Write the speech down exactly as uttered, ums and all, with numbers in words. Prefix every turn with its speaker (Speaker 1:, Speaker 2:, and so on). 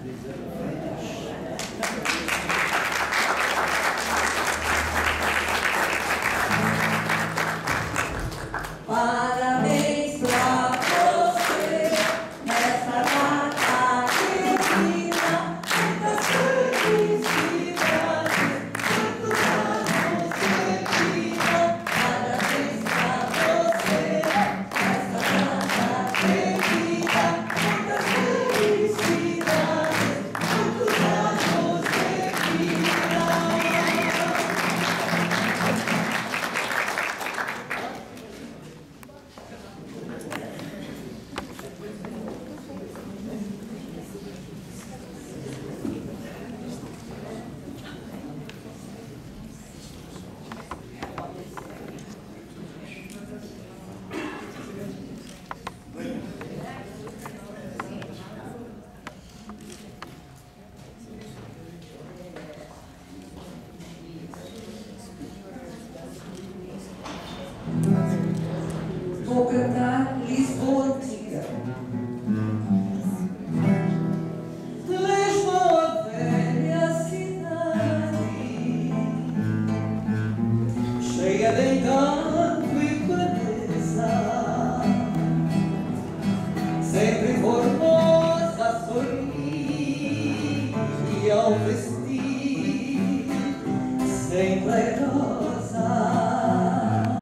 Speaker 1: Parabéns pra você nessa data querida, muitas felicidades, muitos anos de vida. Parabéns pra você nessa data querida, muitas felicidades, muitos anos de vida. Vou cantar Lisboa Antiga.